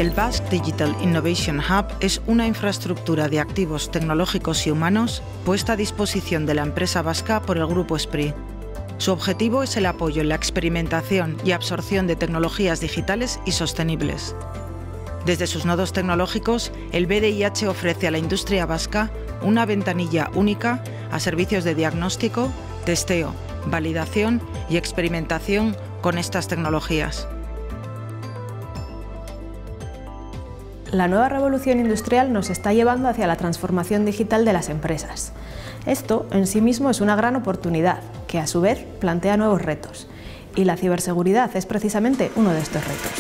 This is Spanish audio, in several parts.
El Basque Digital Innovation Hub es una infraestructura de activos tecnológicos y humanos puesta a disposición de la empresa vasca por el Grupo Esprit. Su objetivo es el apoyo en la experimentación y absorción de tecnologías digitales y sostenibles. Desde sus nodos tecnológicos, el BDIH ofrece a la industria vasca una ventanilla única a servicios de diagnóstico, testeo, validación y experimentación con estas tecnologías. La nueva revolución industrial nos está llevando hacia la transformación digital de las empresas. Esto en sí mismo es una gran oportunidad, que a su vez plantea nuevos retos. Y la ciberseguridad es precisamente uno de estos retos.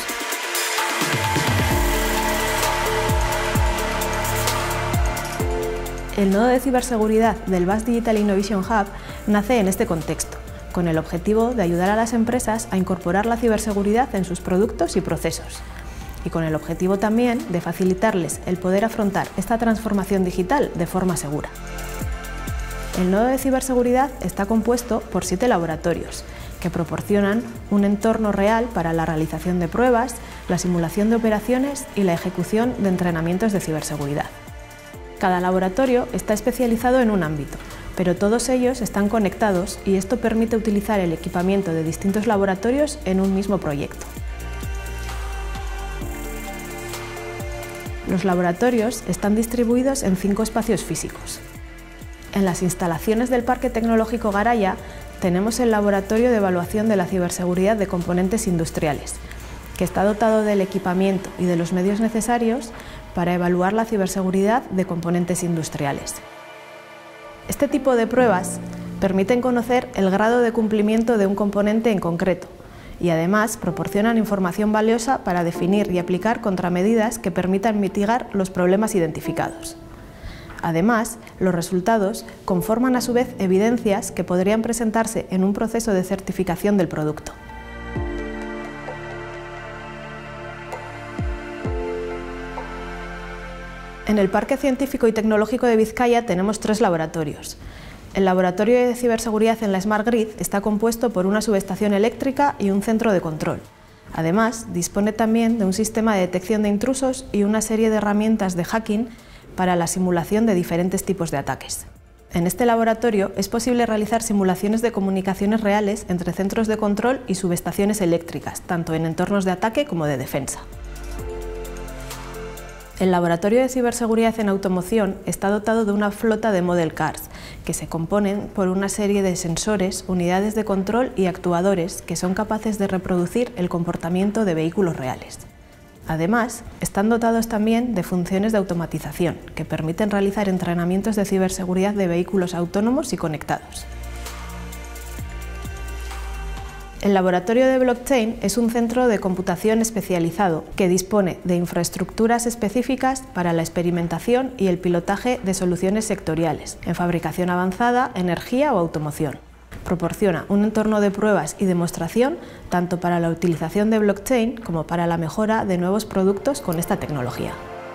El nodo de ciberseguridad del Basque Digital Innovation Hub nace en este contexto, con el objetivo de ayudar a las empresas a incorporar la ciberseguridad en sus productos y procesos, y con el objetivo también de facilitarles el poder afrontar esta transformación digital de forma segura. El nodo de ciberseguridad está compuesto por 7 laboratorios, que proporcionan un entorno real para la realización de pruebas, la simulación de operaciones y la ejecución de entrenamientos de ciberseguridad. Cada laboratorio está especializado en un ámbito, pero todos ellos están conectados y esto permite utilizar el equipamiento de distintos laboratorios en un mismo proyecto. Los laboratorios están distribuidos en 5 espacios físicos. En las instalaciones del Parque Tecnológico Garaya tenemos el Laboratorio de Evaluación de la Ciberseguridad de Componentes Industriales, que está dotado del equipamiento y de los medios necesarios para evaluar la ciberseguridad de componentes industriales. Este tipo de pruebas permiten conocer el grado de cumplimiento de un componente en concreto, y además proporcionan información valiosa para definir y aplicar contramedidas que permitan mitigar los problemas identificados. Además, los resultados conforman a su vez evidencias que podrían presentarse en un proceso de certificación del producto. En el Parque Científico y Tecnológico de Vizcaya tenemos 3 laboratorios. El Laboratorio de Ciberseguridad en la Smart Grid está compuesto por una subestación eléctrica y un centro de control. Además, dispone también de un sistema de detección de intrusos y una serie de herramientas de hacking para la simulación de diferentes tipos de ataques. En este laboratorio es posible realizar simulaciones de comunicaciones reales entre centros de control y subestaciones eléctricas, tanto en entornos de ataque como de defensa. El Laboratorio de Ciberseguridad en Automoción está dotado de una flota de Model Cars, que se componen por una serie de sensores, unidades de control y actuadores que son capaces de reproducir el comportamiento de vehículos reales. Además, están dotados también de funciones de automatización, que permiten realizar entrenamientos de ciberseguridad de vehículos autónomos y conectados. El Laboratorio de Blockchain es un centro de computación especializado que dispone de infraestructuras específicas para la experimentación y el pilotaje de soluciones sectoriales, en fabricación avanzada, energía o automoción. Proporciona un entorno de pruebas y demostración tanto para la utilización de blockchain como para la mejora de nuevos productos con esta tecnología.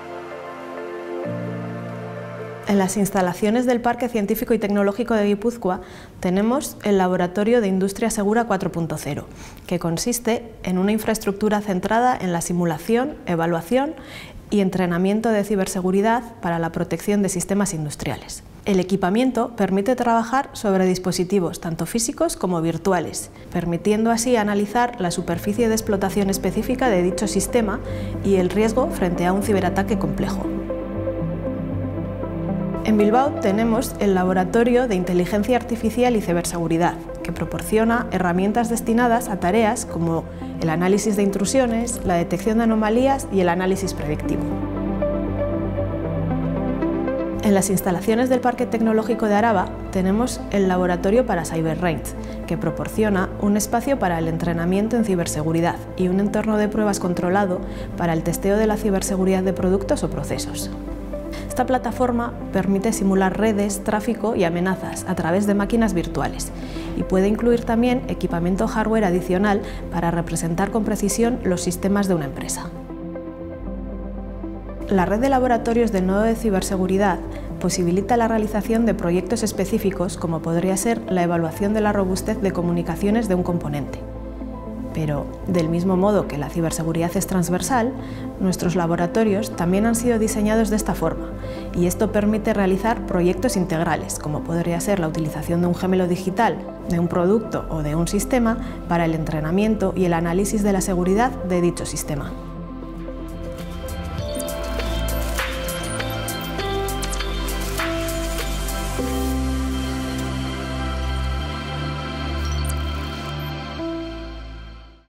En las instalaciones del Parque Científico y Tecnológico de Guipúzcoa tenemos el Laboratorio de Industria Segura 4.0, que consiste en una infraestructura centrada en la simulación, evaluación y entrenamiento de ciberseguridad para la protección de sistemas industriales. El equipamiento permite trabajar sobre dispositivos tanto físicos como virtuales, permitiendo así analizar la superficie de explotación específica de dicho sistema y el riesgo frente a un ciberataque complejo. En Bilbao tenemos el Laboratorio de Inteligencia Artificial y Ciberseguridad, que proporciona herramientas destinadas a tareas como el análisis de intrusiones, la detección de anomalías y el análisis predictivo. En las instalaciones del Parque Tecnológico de Araba tenemos el Laboratorio para CyberRange, que proporciona un espacio para el entrenamiento en ciberseguridad y un entorno de pruebas controlado para el testeo de la ciberseguridad de productos o procesos. Esta plataforma permite simular redes, tráfico y amenazas a través de máquinas virtuales y puede incluir también equipamiento hardware adicional para representar con precisión los sistemas de una empresa. La red de laboratorios del nodo de ciberseguridad posibilita la realización de proyectos específicos como podría ser la evaluación de la robustez de comunicaciones de un componente. Pero, del mismo modo que la ciberseguridad es transversal, nuestros laboratorios también han sido diseñados de esta forma, y esto permite realizar proyectos integrales, como podría ser la utilización de un gemelo digital, de un producto o de un sistema para el entrenamiento y el análisis de la seguridad de dicho sistema.